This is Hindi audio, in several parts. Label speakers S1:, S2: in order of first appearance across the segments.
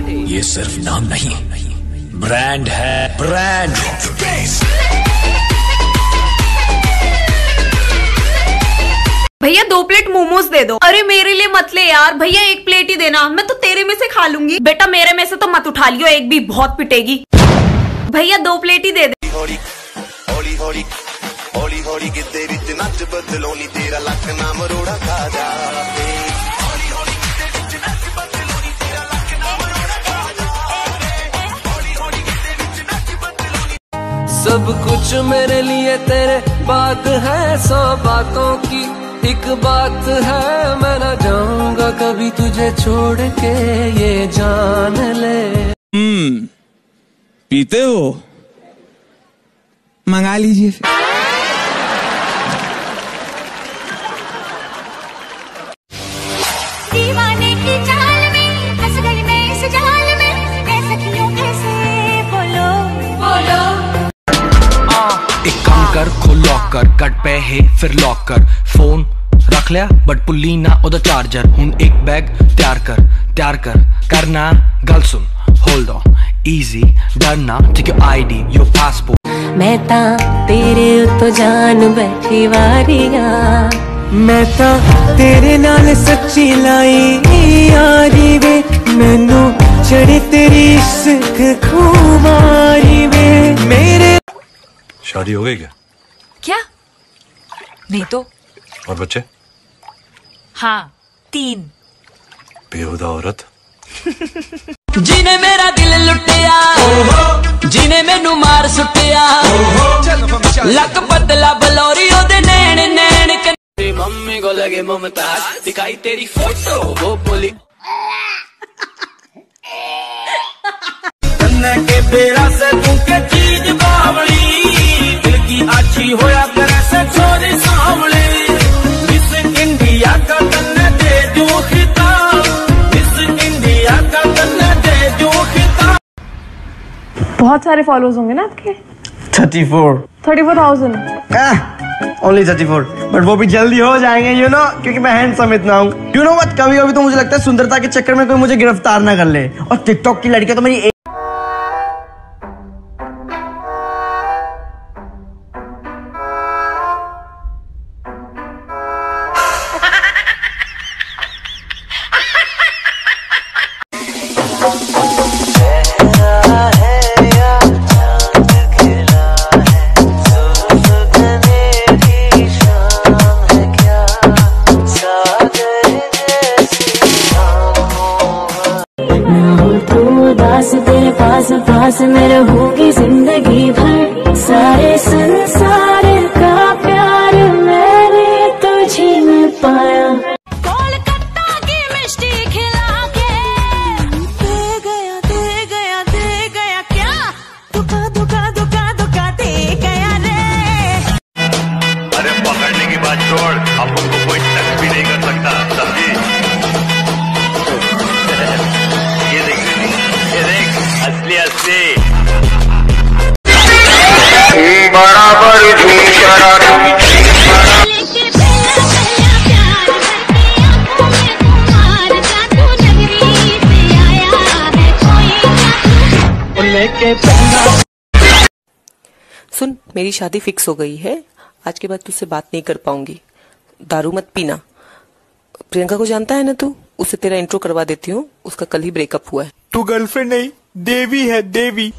S1: ये सिर्फ नाम नहीं, ब्रांड है, ब्रांड।
S2: भैया 2 प्लेट मोमोज दे दो। अरे मेरे लिए मत ले यार, भैया 1 प्लेट ही देना, मैं तो तेरे में से खा लूंगी। बेटा मेरे में से तो मत उठा लियो, एक भी बहुत पिटेगी। भैया 2 प्लेट ही दे दे।
S3: सब कुछ मेरे लिए तेरे बात है, 100 बातों की एक बात है। मैं न जाऊंगा कभी तुझे छोड़ के, ये जान ले।
S4: पीते हो? मंगा लीजिए फिर।
S5: दीवाने की चाल में फंस गई मैं इस जाल में, ऐसा क्यों कैसे बोलो बोलो।
S3: एक काम कर, खोल लॉक कर, कट पे है फिर लॉक कर। फोन रख लिया बट पुल्ली ना ओदा चार्जर। हुन एक बैग तैयार कर करना गल सुन। होल्ड ऑन इजी डरना, take your ID your passport.
S6: मैं ता तेरे उत्तो जान बैठी वारिया,
S3: मैं ता तेरे नाल सच्ची लाई यारी वे। मैनू चढ़ी तेरी इश्क खुमारी वे। मेरे
S7: शादी हो गई क्या?
S2: क्या? नहीं तो।
S7: और बच्चे?
S2: हाँ 3।
S7: बेहुदा औरत।
S3: जिने मेरा दिल लुटिया, जिने मैनू मार सुटिया। लक पतला बलौरी ओदे नैन नैन। तेरी मम्मी को लगे ममताज, दिखाई तेरी फोटो वो बोली के बेरा से तू के चीज बावली। दिल की अच्छी होया करे से छोरी सांवली। मिस इंडिया का तन्ने दे दू खिताब, मिस इंडिया का तन्ने दे दू खिताब।
S2: बहुत सारे फॉलोअर्स होंगे ना आपके?
S8: 34,000 ओनली 34, बट वो भी जल्दी हो जाएंगे यू नो, क्योंकि मैं हैंडसम इतना हूँ। यू नो व्हाट, कभी कभी तो मुझे लगता है सुंदरता के चक्कर में कोई मुझे गिरफ्तार ना कर ले। और टिकटॉक की लड़कियां तो मेरी
S6: तेरे पास मैं रहूंगी जिंदगी भर। सारे संसार का प्यार मैंने तुझे में पाया।
S5: कोलकाता की मिष्टी खिला के दे गया क्या? दुका दे गया रे।
S7: अरे पकड़ने की बात छोड़, अपन को कोई टच भी नहीं कर सकता, समझी? ये देख असली बराबर
S6: सुन, मेरी शादी फिक्स हो गई है। आज के बाद तुझसे बात नहीं कर पाऊंगी। दारू मत पीना। प्रियंका को जानता है ना तू? उससे तेरा इंट्रो करवा देती हूँ, उसका कल ही ब्रेकअप हुआ है।
S4: तू गर्लफ्रेंड नहीं, देवी है, देवी।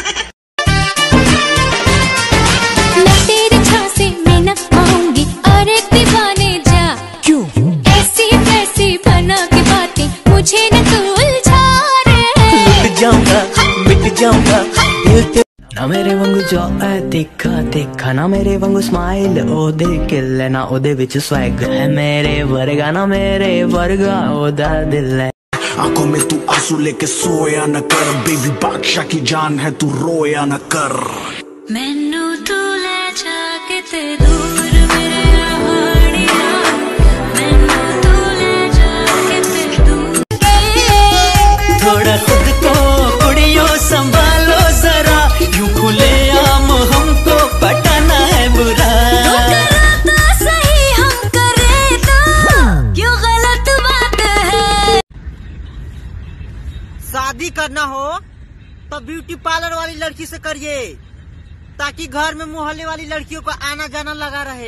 S5: तेरे झांसे में न आऊंगी और एक दीवाने जा।
S6: क्यों?
S5: ऐसी वैसी बना के बातें मुझे न तू उलझा रे।
S6: मिट जाऊंगा ना मेरे वांगू जो है देखा ना मेरे वांगू स्माइल ओ देख लेना ओदे विच स्वैग है मेरे वर्गा ना मेरे वर्गा ओदा दिल है।
S9: आंखों में तू आंसू लेके सोया न कर, बेबी बादशाह की जान है तू रोया न कर।
S5: मैनू तू ले जाके ते दूर मेरे रहाड़िया, मैनू तू ले जाके ते दूर।
S3: थोड़ा खुद को कुड़ियों संभालो जरा, यूं खुले आम हमको पटाना है बुरा।
S5: सही हम करे तो क्यों गलत बात है।
S10: शादी करना हो तो ब्यूटी पार्लर वाली लड़की से करिए, ताकि घर में मोहल्ले वाली लड़कियों का आना जाना लगा रहे।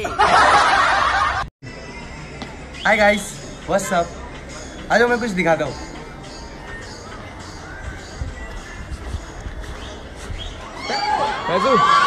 S8: Hi guys, what's up? आज मैं कुछ दिखाता हूँ।
S4: कैसू